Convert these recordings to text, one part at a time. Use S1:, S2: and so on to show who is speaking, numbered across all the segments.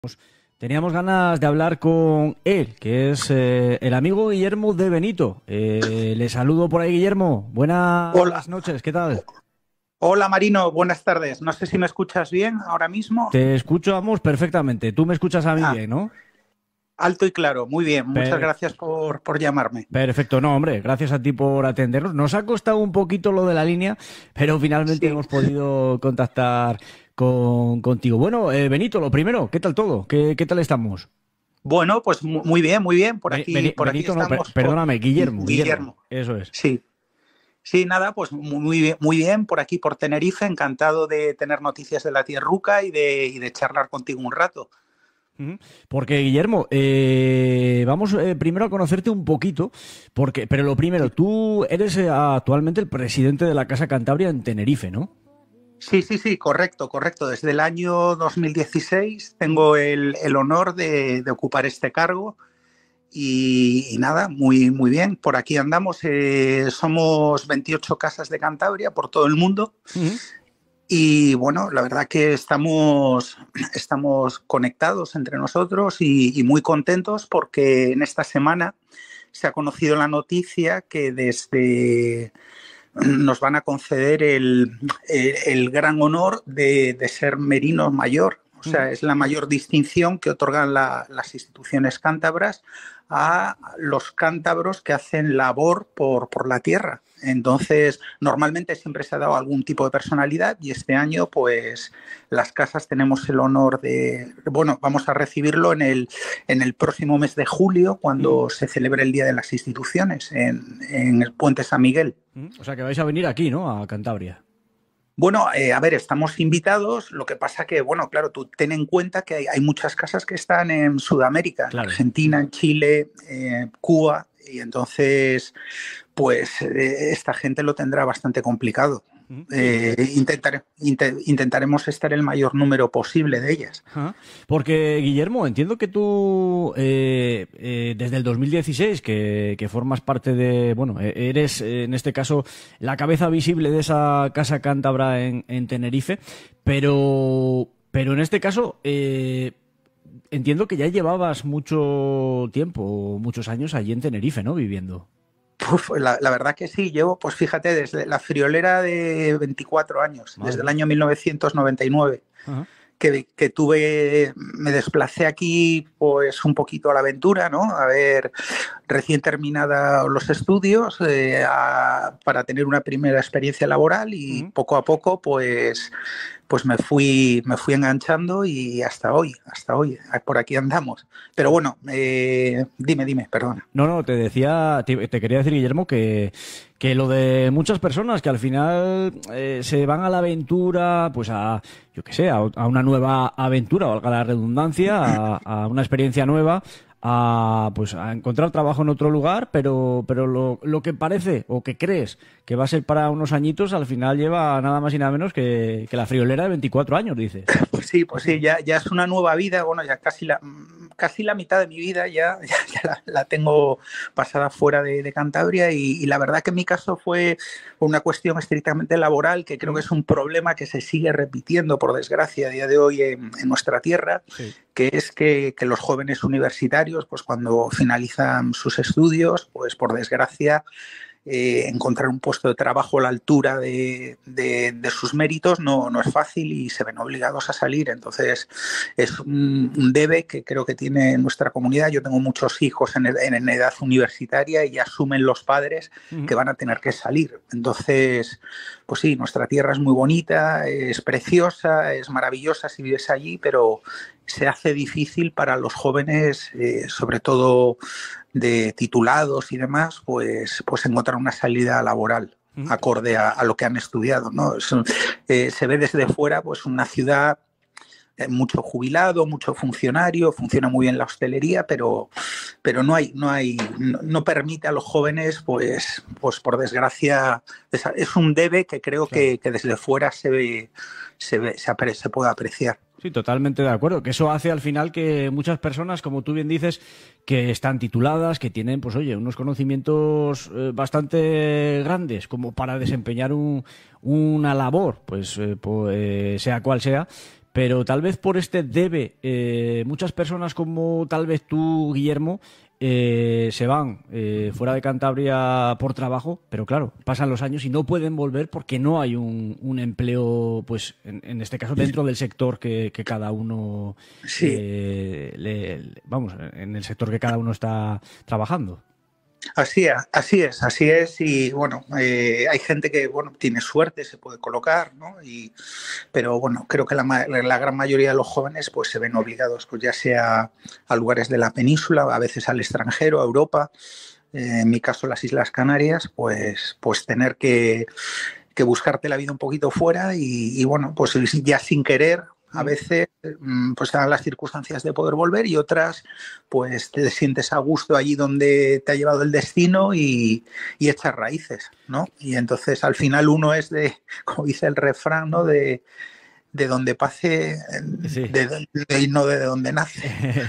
S1: Teníamos ganas de hablar con él, que es el amigo Guillermo de Benito. Le saludo por ahí, Guillermo.
S2: Hola,
S1: Buenas noches, ¿qué tal?
S2: hola Marino, buenas tardes. No sé si me escuchas bien ahora mismo.
S1: Te escuchamos perfectamente. Tú me escuchas a mí
S2: Ah,
S1: bien, ¿no?
S2: alto y claro, muy bien. Muchas
S1: Per-
S2: gracias por llamarme.
S1: Perfecto, no, hombre, gracias a ti por atendernos. Nos ha costado un poquito lo de la línea, pero finalmente
S2: Sí,
S1: hemos podido contactar contigo. Bueno, Benito, lo primero, ¿qué tal todo? ¿Qué tal estamos?
S2: bueno, pues muy bien, muy bien. Por aquí
S1: Benito, no,
S2: estamos.
S1: perdóname, Guillermo,
S2: Guillermo.
S1: eso es.
S2: Sí, sí, nada, pues muy bien por aquí, por Tenerife. Encantado de tener noticias de la tierruca y de charlar contigo un rato.
S1: Ujú. Porque, Guillermo, vamos primero a conocerte un poquito, pero lo primero,
S2: Sí.
S1: tú eres actualmente el presidente de la Casa Cantabria en Tenerife, ¿no?
S2: Sí, sí, sí, correcto, correcto. Desde el año 2016 tengo el honor de ocupar este cargo. Y nada, muy bien. Por aquí andamos. Somos 28 casas de Cantabria por todo el mundo.
S1: Ujú.
S2: Y bueno, la verdad que estamos conectados entre nosotros y muy contentos porque en esta semana se ha conocido la noticia que desde nos van a conceder el gran honor de ser Merino Mayor. O
S1: Ujú.
S2: sea, es la mayor distinción que otorgan las instituciones cántabras a los cántabros que hacen labor por la tierra. Entonces, normalmente siempre se ha dado algún tipo de personalidad y este año, pues, las casas tenemos el honor bueno, vamos a recibirlo en el próximo mes de julio,
S1: Ujú.
S2: cuando se celebre el Día de las Instituciones en el Puente San Miguel.
S1: Ujú. O sea que vais a venir aquí, ¿no? A Cantabria.
S2: Bueno, a ver, estamos invitados, lo que pasa que, bueno, claro, tú ten en cuenta que hay muchas casas que están en Sudamérica, en
S1: Claro.
S2: Argentina, en Chile, Cuba, y entonces, pues esta gente lo tendrá bastante complicado.
S1: Ujú. Sí,
S2: Intentaremos estar el mayor número posible de ellas.
S1: ajá. Porque, Guillermo, entiendo que tú, desde el 2016, que formas parte de, bueno, eres en este caso la cabeza visible de esa casa cántabra en Tenerife, pero en este caso, entiendo que ya llevabas mucho tiempo, muchos años allí en Tenerife, ¿no? Viviendo.
S2: Uf, la verdad que sí, llevo, pues fíjate, desde la friolera de 24 años,
S1: Madre
S2: desde el
S1: mía.
S2: año 1999.
S1: Ajá.
S2: Me desplacé aquí pues un poquito a la aventura, ¿no? A ver, recién terminada los estudios, para tener una primera experiencia laboral y
S1: Ujú.
S2: poco a poco pues me fui enganchando y hasta hoy, por aquí andamos. Pero bueno, dime, perdona.
S1: No, no, te quería decir, Guillermo, que lo de muchas personas que al final se van a la aventura, pues yo qué sé, a una nueva aventura, valga la redundancia, a una experiencia nueva, pues a encontrar trabajo en otro lugar, pero lo que parece o que crees que va a ser para unos añitos, al final lleva nada más y nada menos que la friolera de 24 años, dices.
S2: Pues sí, ya es una nueva vida. Bueno, ya casi la mitad de mi vida ya la tengo pasada fuera de Cantabria y la verdad que en mi caso fue una cuestión estrictamente laboral, que creo que
S1: Mm.
S2: es un problema que se sigue repitiendo, por desgracia, a día de hoy en nuestra tierra,
S1: Sí.
S2: que es que los jóvenes universitarios, pues cuando finalizan sus estudios, pues por desgracia encontrar un puesto de trabajo a la altura de sus méritos no es fácil y se ven obligados a salir. Entonces, es un debe que creo que tiene nuestra comunidad. Yo tengo muchos hijos en edad universitaria y asumen los padres
S1: Ujú.
S2: que van a tener que salir. Entonces, pues sí, nuestra tierra es muy bonita, es preciosa, es maravillosa si vives allí, pero se hace difícil para los jóvenes, sobre todo de titulados y demás, pues encontrar una salida laboral
S1: Ujú.
S2: acorde a lo que han estudiado, ¿no? Se ve desde fuera pues una ciudad, mucho jubilado, mucho funcionario, funciona muy bien la hostelería, pero no permite a los jóvenes, pues por desgracia, es un debe que creo
S1: Claro.
S2: que desde fuera se puede apreciar.
S1: Sí, totalmente de acuerdo. Que eso hace al final que muchas personas, como tú bien dices, que están tituladas, que tienen, pues oye, unos conocimientos bastante grandes como para desempeñar una labor, pues sea cual sea, pero tal vez por este debe, muchas personas como tal vez tú, Guillermo, se van fuera de Cantabria por trabajo, pero claro, pasan los años y no pueden volver porque no hay un empleo, pues en este caso dentro del sector que cada uno,
S2: Sí,
S1: vamos, en el sector que cada uno está trabajando.
S2: así es. Y bueno, hay gente que bueno tiene suerte, se puede colocar, ¿no? Pero bueno, creo que la gran mayoría de los jóvenes pues se ven obligados, pues ya sea a lugares de la península, a veces al extranjero, a Europa, en mi caso las Islas Canarias, pues tener que buscarte la vida un poquito fuera y bueno, pues ya sin querer. A veces pues te dan las circunstancias de poder volver y otras pues te sientes a gusto allí donde te ha llevado el destino y echas raíces, ¿no? Y entonces al final uno es como dice el refrán, ¿no? De donde pase,
S1: Sí.
S2: y no de donde nace.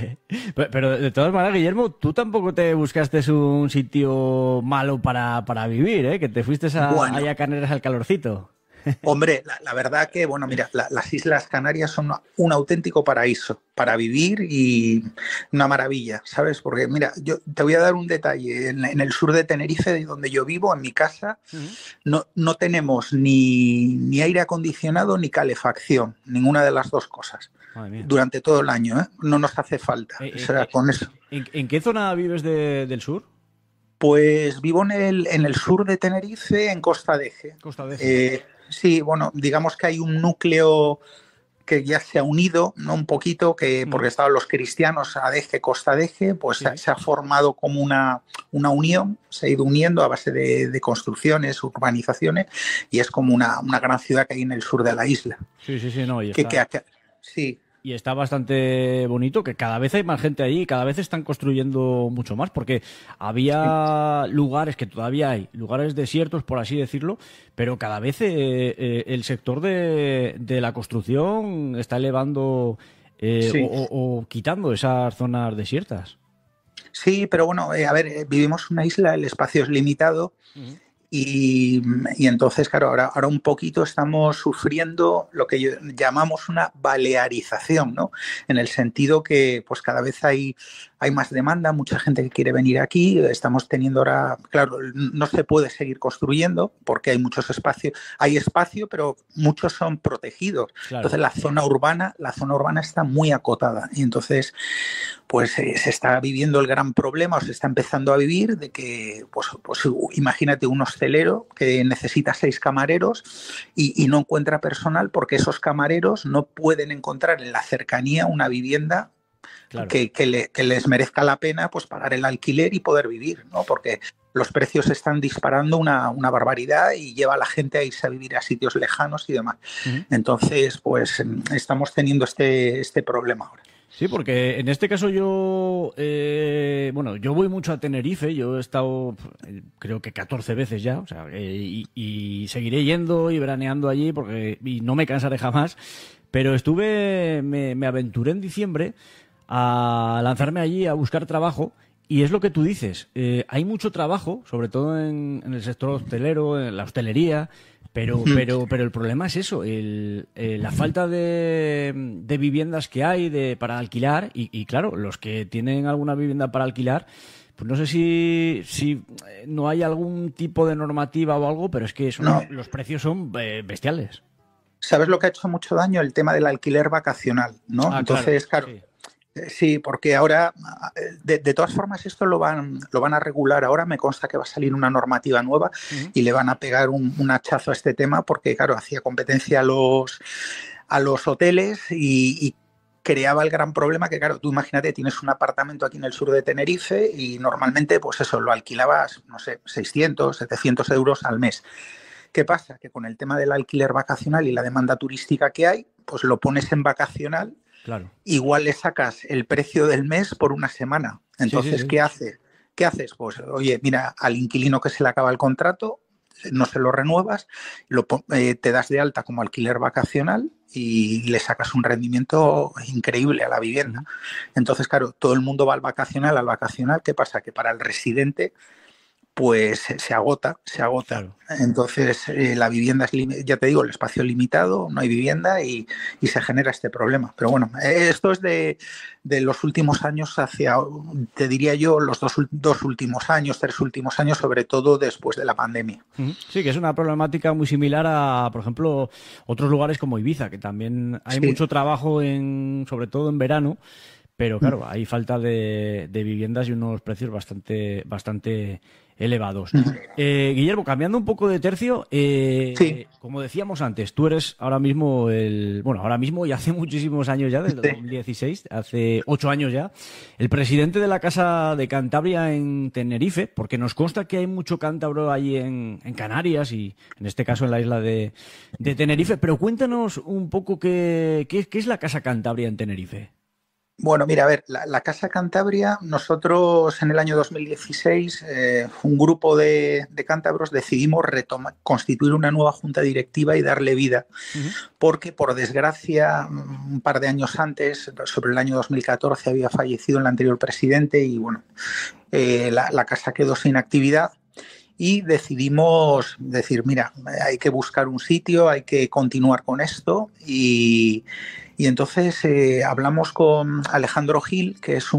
S1: Pero de todas maneras, Guillermo, tú tampoco te buscaste un sitio malo para vivir, ¿eh? Que te fuiste
S2: Bueno,
S1: allá a Canarias al calorcito.
S2: hombre, la verdad que, bueno, mira, las Islas Canarias son un auténtico paraíso para vivir y una maravilla, ¿sabes? Porque, mira, yo te voy a dar un detalle. En el sur de Tenerife, de donde yo vivo, en mi casa,
S1: Ujú.
S2: no tenemos ni aire acondicionado ni calefacción, ninguna de las dos cosas,
S1: Madre mía.
S2: durante todo el año, ¿eh? No nos hace falta. O sea, con eso.
S1: ¿En qué zona vives del sur?
S2: Pues vivo en el sur de Tenerife, en Costa de Eje.
S1: Costa de Eje.
S2: Sí, bueno, digamos que hay un núcleo que ya se ha unido, ¿no? Un poquito,
S1: Ujú.
S2: porque estaban los cristianos a Deje, Costa Deje, pues
S1: Sí.
S2: se ha formado como una unión, se ha ido uniendo a base de construcciones, urbanizaciones, y es como una gran ciudad que hay en el sur de la isla.
S1: Sí, sí, sí, no,
S2: Que sí,
S1: y está bastante bonito, que cada vez hay más gente allí, cada vez están construyendo mucho más, porque
S2: sí,
S1: había lugares que todavía hay, lugares desiertos, por así decirlo, pero cada vez el sector de la construcción está elevando
S2: sí.
S1: o quitando esas zonas desiertas.
S2: Sí, pero bueno, a ver, vivimos en una isla, el espacio es limitado.
S1: Ujú.
S2: Y, y entonces, claro, ahora un poquito estamos sufriendo lo que llamamos una balearización, ¿no? En el sentido que pues cada vez hay más demanda, mucha gente que quiere venir aquí, estamos teniendo ahora, claro, no se puede seguir construyendo porque hay muchos espacios, hay espacio, pero muchos son protegidos.
S1: Claro.
S2: Entonces la zona urbana está muy acotada y entonces pues se está viviendo el gran problema o se está empezando a vivir de que, pues imagínate un hostelero que necesita 6 camareros y no encuentra personal porque esos camareros no pueden encontrar en la cercanía una vivienda
S1: Claro.
S2: que les merezca la pena pues pagar el alquiler y poder vivir, ¿no? Porque los precios están disparando una barbaridad y lleva a la gente a irse a vivir a sitios lejanos y demás.
S1: Ujú.
S2: Entonces, pues estamos teniendo este problema ahora.
S1: Sí, porque en este caso yo, bueno, yo voy mucho a Tenerife, yo he estado creo que 14 veces ya, o sea, y seguiré yendo y veraneando allí porque y no me cansaré jamás, pero me aventuré en diciembre a lanzarme allí a buscar trabajo y es lo que tú dices, hay mucho trabajo, sobre todo en el sector hostelero, en la hostelería, pero el problema es eso, la falta de viviendas que hay para alquilar y claro, los que tienen alguna vivienda para alquilar, pues no sé si no hay algún tipo de normativa o algo, pero es que
S2: No,
S1: los precios son bestiales.
S2: ¿sabes lo que ha hecho mucho daño? El tema del alquiler vacacional, ¿no?
S1: Ah, claro,
S2: Entonces, claro,
S1: sí.
S2: sí, porque ahora, de todas formas, esto lo van a regular. Ahora me consta que va a salir una normativa nueva
S1: Ujú.
S2: y le van a pegar un hachazo a este tema porque, claro, hacía competencia a los hoteles y creaba el gran problema que, claro, tú imagínate, tienes un apartamento aquí en el sur de Tenerife y normalmente, pues eso, lo alquilabas, no sé, 600, 700 euros al mes. ¿Qué pasa? Que con el tema del alquiler vacacional y la demanda turística que hay, pues lo pones en vacacional,
S1: Claro.
S2: igual le sacas el precio del mes por una semana.
S1: Sí, sí,
S2: Entonces,
S1: sí.
S2: ¿qué hace? ¿Qué haces? Pues, oye, mira, al inquilino que se le acaba el contrato, no se lo renuevas, te das de alta como alquiler vacacional y le sacas un rendimiento increíble a la vivienda.
S1: Ujú.
S2: Entonces, claro, todo el mundo va al vacacional, ¿qué pasa? Que para el residente pues se agota, se agota.
S1: Claro.
S2: Entonces, la vivienda es, ya te digo, el espacio limitado, no hay vivienda y se genera este problema. Pero bueno, esto es de los últimos años hacia, te diría yo, los dos últimos años, 3 últimos años, sobre todo después de la pandemia.
S1: Sí, que es una problemática muy similar a, por ejemplo, otros lugares como Ibiza, que también hay mucho trabajo, sobre todo en verano. Pero claro, hay falta de viviendas y unos precios bastante elevados. Guillermo, cambiando un poco de tercio, como decíamos antes, tú eres ahora mismo ahora mismo y hace muchísimos años ya, desde 2016, hace 8 años ya, el presidente de la Casa de Cantabria en Tenerife, porque nos consta que hay mucho cántabro allí en Canarias y en este caso en la isla de Tenerife. Pero cuéntanos un poco qué es la Casa Cantabria en Tenerife.
S2: Bueno, mira, a ver, la Casa Cantabria, nosotros en el año 2016, un grupo de cántabros decidimos constituir una nueva junta directiva y darle vida, porque por desgracia, un par de años antes, sobre el año 2014, había fallecido el anterior presidente y bueno, la casa quedó sin actividad. Y decidimos decir, mira, hay que buscar un sitio, hay que continuar con esto y entonces hablamos con Alejandro Gil, que es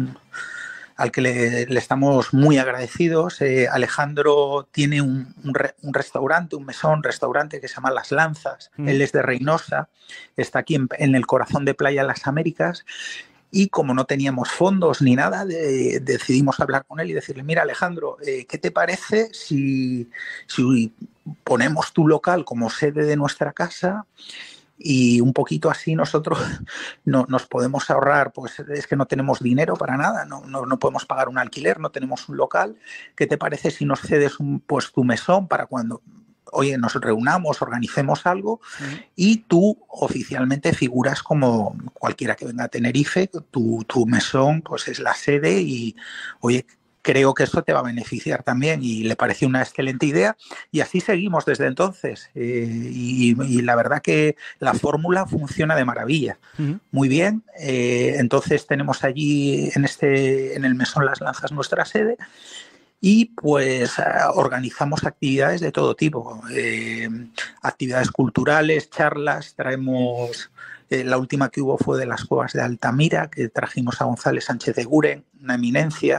S2: al que le estamos muy agradecidos. Alejandro tiene un restaurante, un restaurante que se llama Las Lanzas. Él es de Reynosa, está aquí en el corazón de Playa Las Américas. Y como no teníamos fondos ni nada, decidimos hablar con él y decirle, mira Alejandro, ¿qué te parece si ponemos tu local como sede de nuestra casa? Y un poquito así nosotros nos podemos ahorrar, pues es que no tenemos dinero para nada, no podemos pagar un alquiler, no tenemos un local. ¿Qué te parece si nos cedes pues tu mesón para cuando, oye, nos reunamos, organicemos algo y tú oficialmente figuras como cualquiera que venga a Tenerife, tu mesón pues es la sede y, oye, creo que eso te va a beneficiar también y le pareció una excelente idea y así seguimos desde entonces y la verdad que la fórmula funciona de maravilla. Muy bien, entonces tenemos allí en el mesón Las Lanzas nuestra sede y pues organizamos actividades de todo tipo, actividades culturales, charlas, traemos... la última que hubo fue de las cuevas de Altamira, que trajimos a González Sánchez de Guren, una eminencia.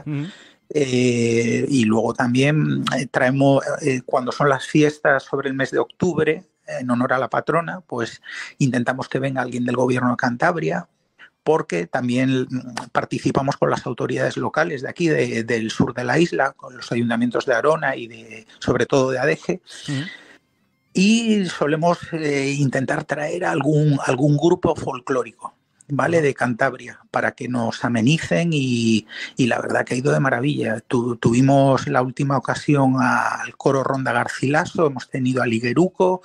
S2: Y luego también traemos, cuando son las fiestas sobre el mes de octubre, en honor a la patrona, pues intentamos que venga alguien del gobierno de Cantabria, porque también participamos con las autoridades locales de aquí, del sur de la isla, con los ayuntamientos de Arona y sobre todo de Adeje. Y solemos intentar traer algún grupo folclórico, ¿vale? De Cantabria, para que nos amenicen y la verdad que ha ido de maravilla. Tuvimos la última ocasión al coro Ronda Garcilaso, hemos tenido a Ligueruco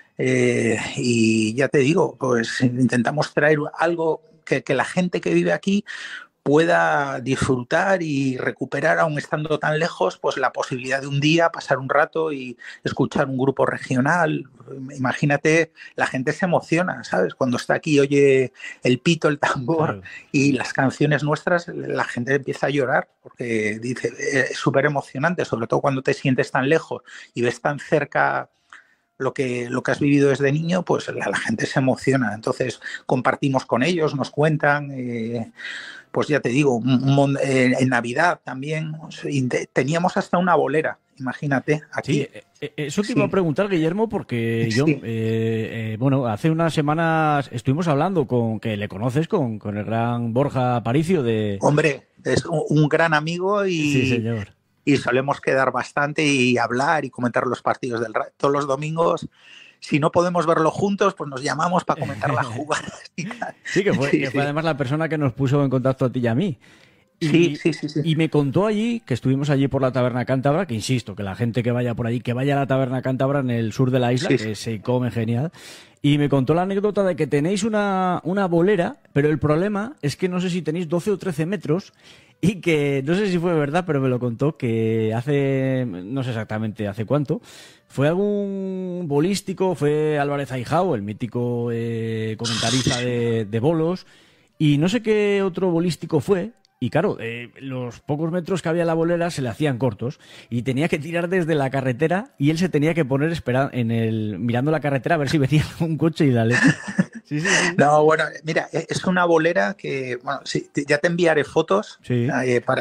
S2: y ya te digo, pues intentamos traer algo que la gente que vive aquí pueda disfrutar y recuperar, aun estando tan lejos, pues la posibilidad de un día pasar un rato y escuchar un grupo regional. Imagínate, la gente se emociona, ¿sabes? Cuando está aquí, oye el pito, el tambor y las canciones nuestras, la gente empieza a llorar porque dice, es súper emocionante, sobre todo cuando te sientes tan lejos y ves tan cerca lo que has vivido desde niño, pues la gente se emociona. Entonces compartimos con ellos, nos cuentan... pues ya te digo, en Navidad también teníamos hasta una bolera, imagínate, aquí.
S1: Sí, eso te iba a preguntar, Guillermo, porque yo, bueno, hace unas semanas estuvimos hablando que le conoces con el gran Borja Aparicio de...
S2: Hombre, es un gran amigo y...
S1: Sí, señor.
S2: Y solemos quedar bastante y hablar y comentar los partidos todos los domingos. Si no podemos verlo juntos, pues nos llamamos para comentar las jugadas y tal.
S1: Sí, que fue además la persona que nos puso en contacto a ti y a mí.
S2: Sí.
S1: Y me contó allí, que estuvimos allí por la Taberna Cántabra, que insisto, que la gente que vaya por allí, que vaya a la Taberna Cántabra en el sur de la isla, que se come genial. Y me contó la anécdota de que tenéis una bolera, pero el problema es que no sé si tenéis 12 o 13 metros y que, no sé si fue verdad, pero me lo contó, que hace, no sé exactamente hace cuánto, fue algún bolístico, fue Álvarez Aijao, el mítico comentarista de bolos, y no sé qué otro bolístico fue, Y claro, los pocos metros que había en la bolera se le hacían cortos y tenía que tirar desde la carretera y él se tenía que poner mirando la carretera a ver si venía un coche y la leche. Sí, sí, sí.
S2: No, bueno, mira, es una bolera que, bueno, sí, ya te enviaré fotos
S1: Sí.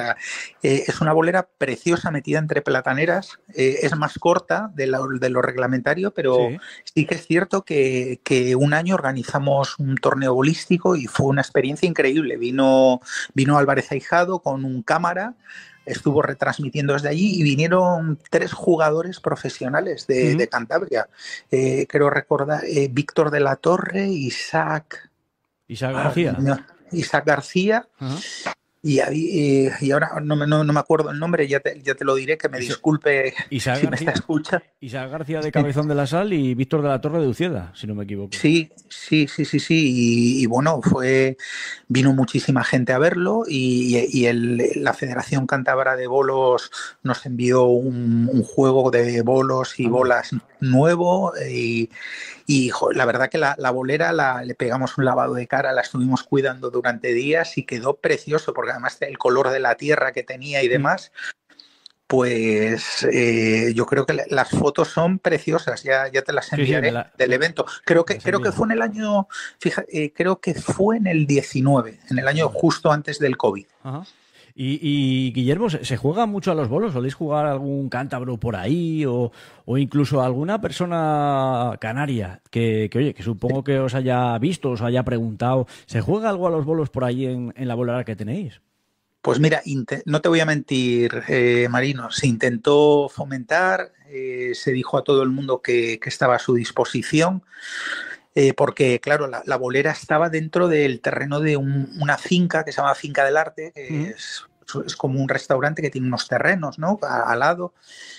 S2: es una bolera preciosa metida entre plataneras, es más corta de lo reglamentario, pero
S1: Sí.
S2: sí que es cierto que un año organizamos un torneo bolístico y fue una experiencia increíble. Vino Álvarez Aijado con un cámara, estuvo retransmitiendo desde allí y vinieron 3 jugadores profesionales de Cantabria. Creo recordar Víctor de la Torre,
S1: Isaac García.
S2: Isaac García
S1: Ajá.
S2: y ahora no me acuerdo el nombre, ya te lo diré, que me disculpe
S1: Isaac
S2: si me está
S1: García.
S2: escuchando.
S1: Isaac García de Cabezón de la Sal y Víctor de la Torre de Ucieda, si no me equivoco.
S2: Sí, sí, sí, sí, sí. Y bueno, vino muchísima gente a verlo la Federación Cántabra de Bolos nos envió un juego de bolos y
S1: Anda.
S2: bolas nuevo la verdad que la bolera le pegamos un lavado de cara, la estuvimos cuidando durante días y quedó precioso porque además el color de la tierra que tenía y demás. Pues yo creo que las fotos son preciosas, ya te las enviaré del evento. Creo que fue en el año, fíjate, creo que fue en el 19, en el año justo antes del COVID.
S1: Ajá. Y Guillermo, ¿se juega mucho a los bolos? ¿Soléis jugar algún cántabro por ahí o incluso alguna persona canaria que oye, que supongo que os haya visto, os haya preguntado, ¿se juega algo a los bolos por ahí en la bolera que tenéis?
S2: Pues mira, no te voy a mentir, Marino, se intentó fomentar, se dijo a todo el mundo que estaba a su disposición, porque claro, la bolera estaba dentro del terreno de una finca que se llama Finca del Arte, que es como un restaurante que tiene unos terrenos, ¿no?, al lado.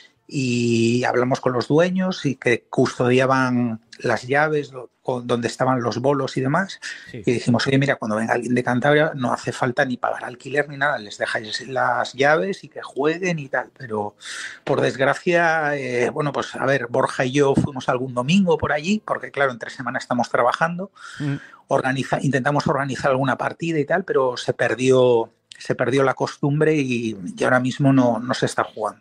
S2: Y hablamos con los dueños y que custodiaban las llaves donde estaban los bolos y demás.
S1: Sí.
S2: Y dijimos, oye, mira, cuando venga alguien de Cantabria no hace falta ni pagar alquiler ni nada, les dejáis las llaves y que jueguen y tal. Pero por desgracia, bueno, pues a ver, Borja y yo fuimos algún domingo por allí, porque claro, entre semana estamos trabajando, intentamos organizar alguna partida y tal, pero se perdió la costumbre y ahora mismo no se está jugando.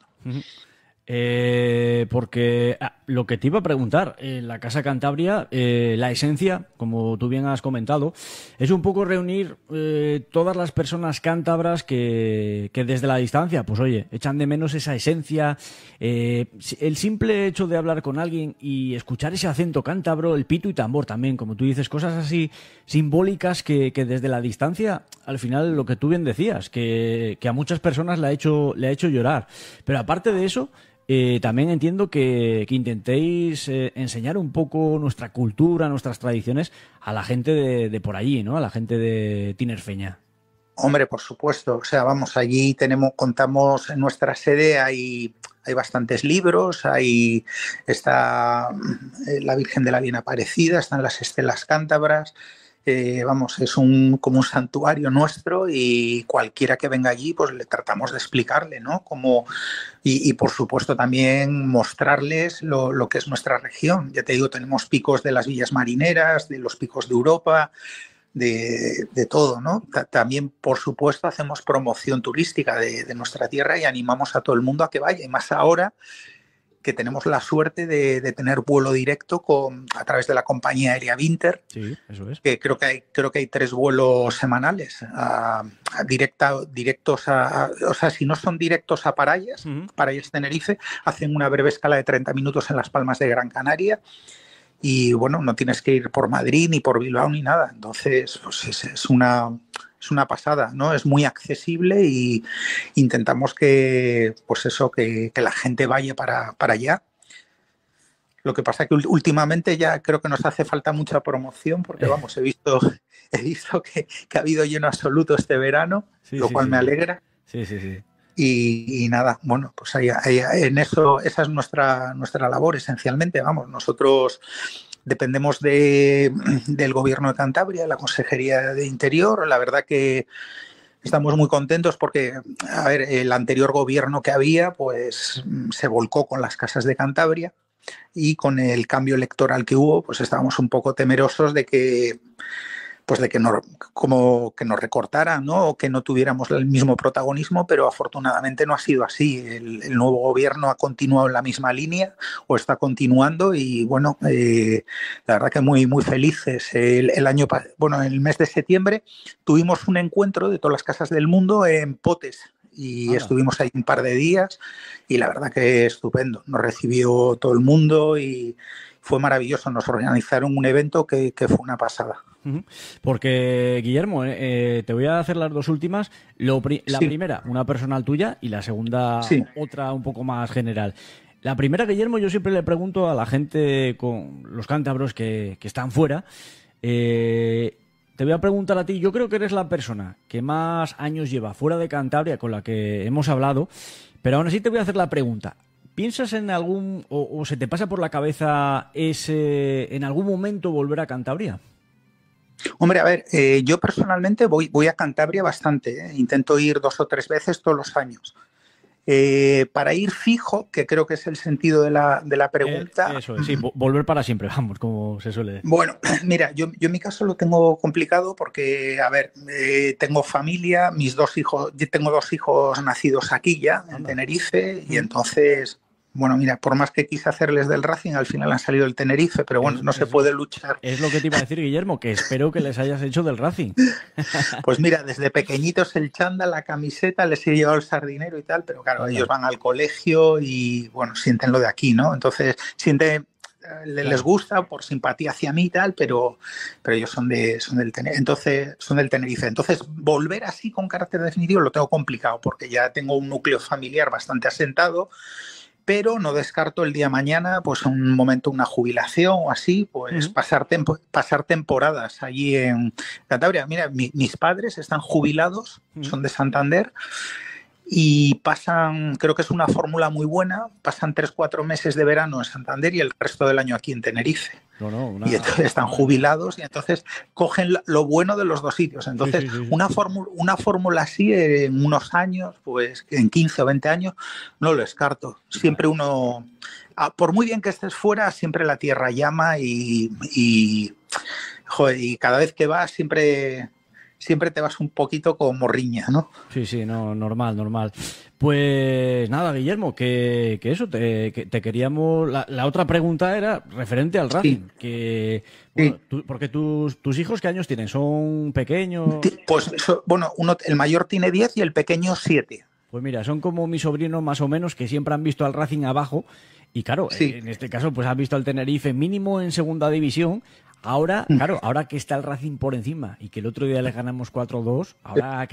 S1: Porque lo que te iba a preguntar, en la Casa Cantabria, la esencia, como tú bien has comentado, es un poco reunir todas las personas cántabras que desde la distancia, pues oye, echan de menos esa esencia, el simple hecho de hablar con alguien y escuchar ese acento cántabro, el pito y tambor también, como tú dices, cosas así simbólicas que desde la distancia, al final lo que tú bien decías, que a muchas personas le ha hecho llorar. Pero aparte de eso, también entiendo que intentéis enseñar un poco nuestra cultura, nuestras tradiciones a la gente de por allí, ¿no? A la gente de Tinerfeña.
S2: Hombre, por supuesto. O sea, vamos, allí contamos en nuestra sede, hay bastantes libros, está la Virgen de la Bien Aparecida, están las estelas cántabras. Vamos, es como un santuario nuestro y cualquiera que venga allí, pues le tratamos de explicarle, ¿no? Y por supuesto también mostrarles lo que es nuestra región. Ya te digo, tenemos picos de las villas marineras, de los picos de Europa, de todo, ¿no? También, por supuesto, hacemos promoción turística de nuestra tierra y animamos a todo el mundo a que vaya. Y más ahora que tenemos la suerte de tener vuelo directo a través de la compañía aérea Vinter.
S1: Sí, eso es.
S2: Que creo que hay 3 vuelos semanales directos o sea, si no son directos a Parayas, Parayas Tenerife, hacen una breve escala de 30 minutos en Las Palmas de Gran Canaria. Y bueno, no tienes que ir por Madrid ni por Bilbao ni nada. Entonces, pues es una pasada, ¿no? Es muy accesible y intentamos que la gente vaya para allá. Lo que pasa es que últimamente ya creo que nos hace falta mucha promoción porque, vamos, he visto que ha habido lleno absoluto este verano, lo cual me alegra.
S1: Sí, sí, sí.
S2: Y nada, bueno, pues en eso, esa es nuestra labor esencialmente. Vamos, nosotros dependemos del Gobierno de Cantabria, de la Consejería de Interior. La verdad que estamos muy contentos porque, a ver, el anterior gobierno que había, pues se volcó con las casas de Cantabria y con el cambio electoral que hubo, pues estábamos un poco temerosos de que pues de que nos, como que nos recortaran, ¿no? O que no tuviéramos el mismo protagonismo, pero afortunadamente no ha sido así. El nuevo gobierno ha continuado en la misma línea o está continuando y bueno, la verdad que muy, muy felices. Bueno, en el mes de septiembre tuvimos un encuentro de todas las casas del mundo en Potes y estuvimos ahí un par de días y la verdad que estupendo. Nos recibió todo el mundo y fue maravilloso. Nos organizaron un evento que fue una pasada.
S1: Porque, Guillermo, te voy a hacer las dos últimas. La primera, una personal tuya, y la segunda, otra un poco más general. La primera, Guillermo, yo siempre le pregunto a la gente con los cántabros que están fuera. Te voy a preguntar a ti, yo creo que eres la persona que más años lleva fuera de Cantabria con la que hemos hablado, pero aún así te voy a hacer la pregunta. ¿Piensas en algún, o se te pasa por la cabeza en algún momento volver a Cantabria?
S2: Hombre, a ver, yo personalmente voy a Cantabria bastante, intento ir 2 o 3 veces todos los años. Para ir fijo, que creo que es el sentido de la pregunta.
S1: Eso es, sí, volver para siempre, vamos, como se suele decir.
S2: Bueno, mira, yo en mi caso lo tengo complicado porque, a ver, tengo familia, yo tengo 2 hijos nacidos aquí ya, en Tenerife, y entonces... Bueno, mira, por más que quise hacerles del Racing, al final han salido del Tenerife, pero bueno, no se puede luchar.
S1: Es lo que te iba a decir, Guillermo, que espero que les hayas hecho del Racing.
S2: Pues mira, desde pequeñitos el chándal, la camiseta, les he llevado el sardinero y tal, pero claro, ellos van al colegio y, bueno, sienten lo de aquí, ¿no? Entonces, les gusta por simpatía hacia mí y tal, pero ellos son del Tenerife. Entonces, volver así con carácter definitivo lo tengo complicado, porque ya tengo un núcleo familiar bastante asentado, pero no descarto el día de mañana, pues en un momento una jubilación o así, pues pasar temporadas allí en Cantabria. Mira, mis padres están jubilados, son de Santander, y pasan, creo que es una fórmula muy buena, pasan 3-4 meses de verano en Santander y el resto del año aquí en Tenerife. Y entonces están jubilados y entonces cogen lo bueno de los dos sitios. Entonces, sí. Una fórmula así en unos años, pues en 15 o 20 años, no lo descarto. Siempre uno, por muy bien que estés fuera, siempre la tierra llama y cada vez que vas siempre te vas un poquito como morriña, ¿no?
S1: Sí, no, normal. Pues nada, Guillermo, que eso, te queríamos... La otra pregunta era referente al Racing, bueno, porque tus hijos, ¿qué años tienen? ¿Son pequeños?
S2: Pues, bueno, el mayor tiene 10 y el pequeño 7.
S1: Pues mira, son como mis sobrinos más o menos, que siempre han visto al Racing abajo, y claro, en este caso pues han visto al Tenerife mínimo en segunda división. Ahora, claro, ahora que está el Racing por encima y que el otro día les ganamos 4-2, ahora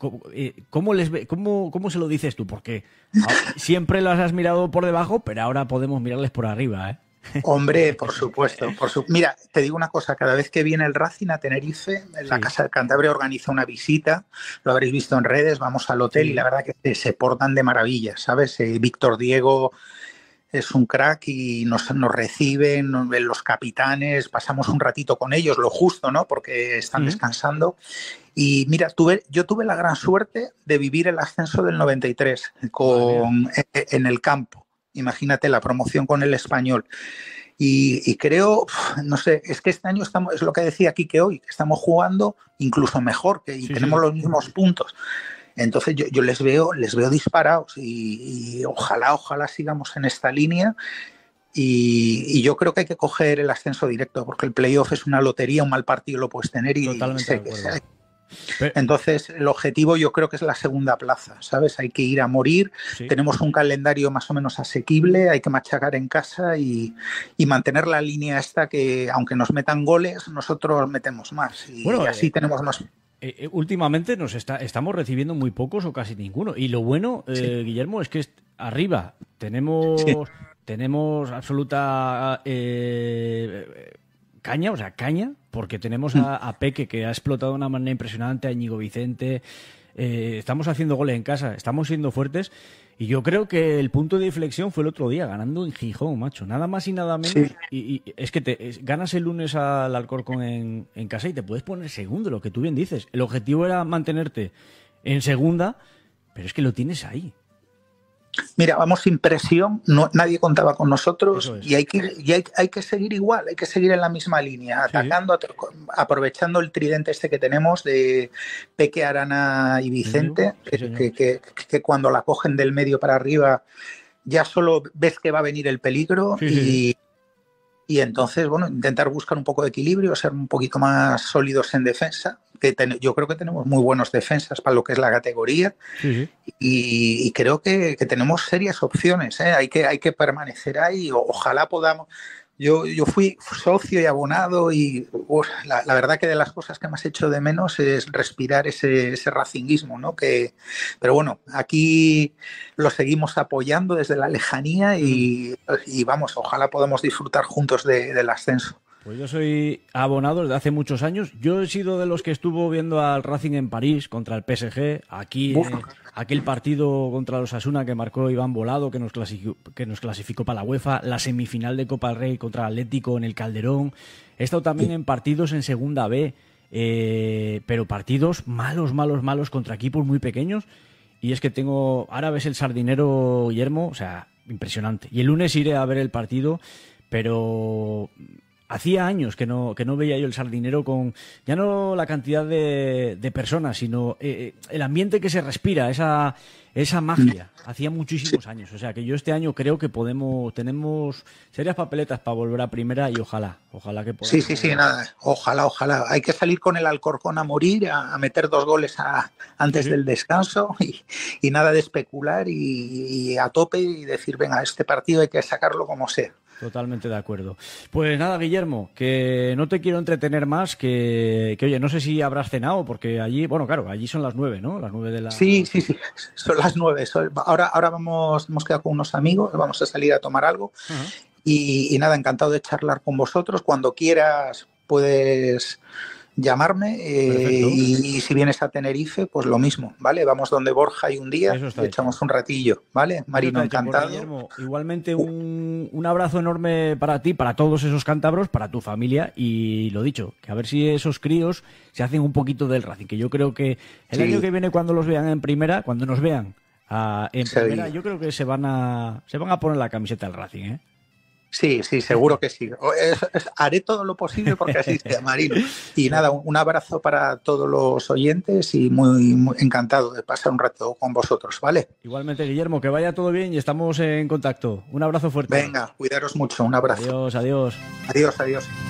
S1: ¿cómo se lo dices tú? Porque siempre los has mirado por debajo, pero ahora podemos mirarles por arriba, ¿eh?
S2: Hombre, por supuesto. Mira, te digo una cosa, cada vez que viene el Racing a Tenerife, la Casa de Cantabria organiza una visita, lo habréis visto en redes, vamos al hotel y la verdad que se portan de maravilla, ¿sabes? Víctor Diego es un crack y nos reciben los capitanes, pasamos un ratito con ellos, lo justo, ¿no? Porque están descansando. Y mira, yo tuve la gran suerte de vivir el ascenso del 93 en el campo. Imagínate la promoción con el Español. Y creo, no sé, es que este año es lo que decía Quique hoy, estamos jugando incluso mejor tenemos los mismos puntos. Entonces yo les veo disparados y ojalá sigamos en esta línea y yo creo que hay que coger el ascenso directo porque el playoff es una lotería, un mal partido lo puedes tener entonces el objetivo yo creo que es la segunda plaza, ¿sabes? Hay que ir a morir, tenemos un calendario más o menos asequible, hay que machacar en casa y mantener la línea esta que aunque nos metan goles, nosotros metemos más y así tenemos más...
S1: Últimamente estamos recibiendo muy pocos o casi ninguno. Y lo bueno, Guillermo, es que arriba tenemos absoluta caña, porque tenemos a Peque, que ha explotado de una manera impresionante, a Íñigo Vicente. Estamos haciendo goles en casa, estamos siendo fuertes. Y yo creo que el punto de inflexión fue el otro día, ganando en Gijón, macho. Nada más y nada menos. Sí. Y es que ganas el lunes al Alcorcón en casa y te puedes poner segundo, lo que tú bien dices. El objetivo era mantenerte en segunda, pero es que lo tienes ahí.
S2: Mira, vamos sin presión, no, nadie contaba con nosotros
S1: Eso es.
S2: y hay que seguir igual, hay que seguir en la misma línea,
S1: Sí, sí.
S2: atacando, aprovechando el tridente este que tenemos de Peque, Arana y
S1: Íñigo,
S2: Vicente,
S1: sí, señor.
S2: que cuando la cogen del medio para arriba ya solo ves que va a venir el peligro
S1: Sí, sí, sí.
S2: y entonces, bueno, intentar buscar un poco de equilibrio, ser un poquito más sólidos en defensa, yo creo que tenemos muy buenos defensas para lo que es la categoría
S1: Sí, sí.
S2: y creo que tenemos serias opciones, ¿eh? Hay que permanecer ahí, ojalá podamos. Yo fui socio y abonado y la verdad que de las cosas que más hecho de menos es respirar ese racinguismo, ¿no? Pero bueno, aquí lo seguimos apoyando desde la lejanía y vamos, ojalá podamos disfrutar juntos del ascenso.
S1: Pues yo soy abonado desde hace muchos años. Yo he sido de los que estuvo viendo al Racing en París contra el PSG. Aquí, aquel partido contra los Osasuna que marcó Iván Volado, que nos clasificó para la UEFA. La semifinal de Copa del Rey contra el Atlético en el Calderón. He estado también en partidos en Segunda B, pero partidos malos, malos, malos contra equipos muy pequeños. Y es que ahora ves el Sardinero, Guillermo, o sea, impresionante. Y el lunes iré a ver el partido, pero hacía años que no veía yo el Sardinero con ya no la cantidad de personas, sino el ambiente que se respira, esa magia. Hacía muchísimos años. O sea que yo este año creo que tenemos serias papeletas para volver a primera y ojalá que podamos.
S2: Sí, nada, ojalá. Hay que salir con el Alcorcón a morir, a meter 2 goles antes del descanso y nada de especular y a tope y decir, venga, este partido hay que sacarlo como sea.
S1: Totalmente de acuerdo. Pues nada, Guillermo, que no te quiero entretener más, que oye, no sé si habrás cenado, porque allí, bueno, claro, allí son las 9, ¿no? Las 9 de la...
S2: Sí, son las 9. Ahora hemos quedado con unos amigos, vamos a salir a tomar algo y nada, encantado de charlar con vosotros. Cuando quieras puedes llamarme y si vienes a Tenerife, pues lo mismo, ¿vale? Vamos donde Borja y un día y echamos un ratillo, ¿vale? Marino, encantado.
S1: Pues, Guillermo, igualmente un abrazo enorme para ti, para todos esos cántabros, para tu familia y lo dicho, que a ver si esos críos se hacen un poquito del Racing, que yo creo que el año que viene cuando los vean en primera, cuando nos vean en primera, yo creo que se van a poner la camiseta del Racing, ¿eh?
S2: Sí, seguro que sí. Haré todo lo posible porque así sea, Marino. Y nada, un abrazo para todos los oyentes y muy encantado de pasar un rato con vosotros, ¿vale?
S1: Igualmente, Guillermo, que vaya todo bien y estamos en contacto. Un abrazo fuerte.
S2: Venga, cuidaros mucho, un abrazo.
S1: Adiós.
S2: Adiós.